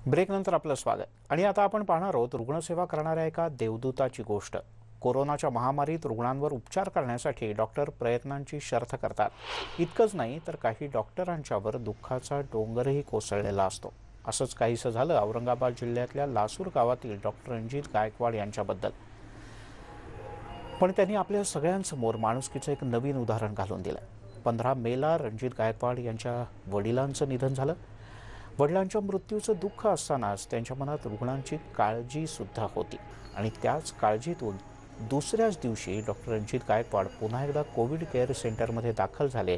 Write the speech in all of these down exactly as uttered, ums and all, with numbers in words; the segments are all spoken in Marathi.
ब्रेकनंतर आपलं स्वागत आणि आता आपण पाहणार आहोत रुग्णसेवा करणाऱ्या एका देवदूताची गोष्ट। कोरोनाच्या महामारीत रुग्णांवर उपचार करण्यासाठी डॉक्टर प्रयत्नांची शर्थ करतात। इतकंच नाही तर काही डॉक्टरांच्यावर दुःखाचा डोंगरही कोसळलेला असतो। असंच काहीसं झालं औरंगाबाद जिल्ह्यातल्या लासूर गावातील डॉक्टर रणजित गायकवाड यांच्याबद्दल। पण त्यांनी आपल्या सगळ्यांसमोर माणुसकीचं एक नवीन उदाहरण घालून दिलं। पंधरा मेला रणजित गायकवाड यांच्या वडिलांचं निधन झालं। वडिलांच्या मृत्यूचं दुःख असतानाच त्यांच्या मनात रुग्णांची काळजी सुद्धा होती आणि त्याच काळजीतून दुसऱ्याच दिवशी डॉक्टर रणजित गायकवाड पुन्हा एकदा कोविड केअर सेंटरमध्ये दाखल झाले।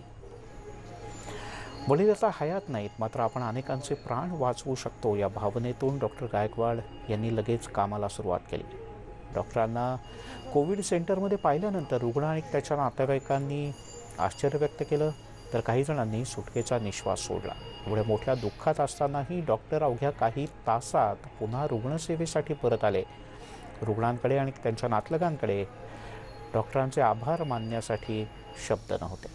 वडील आता हयात नाहीत, मात्र आपण अनेकांचे प्राण वाचवू शकतो या भावनेतून डॉक्टर गायकवाड यांनी लगेच कामाला सुरुवात केली। डॉक्टरांना कोविड सेंटरमध्ये पाहिल्यानंतर रुग्ण आणि त्याच्या नातेवाईकांनी आश्चर्य व्यक्त केलं, तर काही जणांनी सुटकेचा निश्वास सोडला। एवढ्या मोठ्या दुःखात असतानाही डॉक्टर अवघ्या काही तासात पुन्हा रुग्णसेवेसाठी परत आले। रुग्णांकडे आणि त्यांच्या नातलगांकडे डॉक्टरांचे आभार मानण्यासाठी शब्द नव्हते।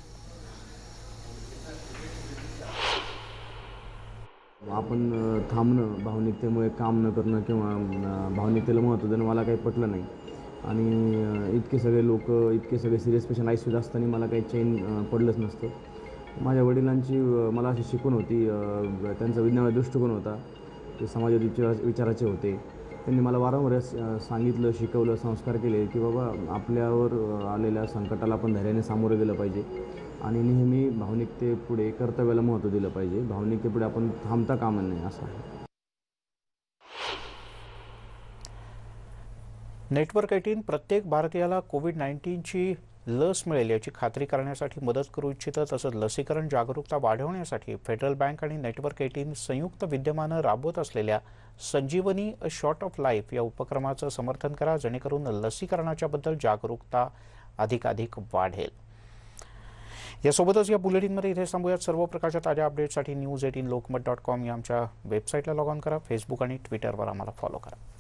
आपण थांबणं, भावनिकतेमुळे काम न करणं किंवा भावनिकतेला महत्त्व देणं मला काही पटलं नाही आणि इतके सगळे लोक, इतके सगळे सिरियस पेशंट आयसीयूत असताना मला काही चैन पडलंच नसतं। माझ्या वडिलांची मला अशी शिकवण होती, त्यांचा विज्ञानाचा दृष्टिकोन होता, ते समाजाचे विचाराचे होते। त्यांनी मला वारंवार सांगितलं, शिकवलं, संस्कार केले की बाबा आपल्यावर आलेल्या संकटाला आपण धैर्याने सामोरे गेलं पाहिजे आणि नेहमी भावनिकतेपुढे कर्तव्याला महत्त्व दिलं पाहिजे। भावनिकतेपुढे आपण थांबता कामा नये असं आहे। नेटवर्क एटीन प्रत्येक भारतीयाला कोविड नाईन्टीनची लस मिळेल याची खात्री करण्यासाठी मदत करू इच्छितं। तसंच लसीकरण जागरूकता वाढवण्यासाठी फेडरल बँक आणि नेटवर्क एटीन संयुक्त विद्यमानं राबवत असलेल्या Sanjeevani a shot of life या उपक्रमाचं समर्थन करा, जेणेकरून लसीकरणाच्या बद्दल जागरूकता अधिकाधिक वाढेल। यासोबतच या बुलेटिनमध्ये इथे थांबूयात। सर्व प्रकारच्या ताज्या अपडेट्ससाठी news eighteen Lokmat dot com या आमच्या वेबसाईटला लॉग ऑन करा। फेसबुक आणि ट्विटरवर आम्हाला फॉलो करा।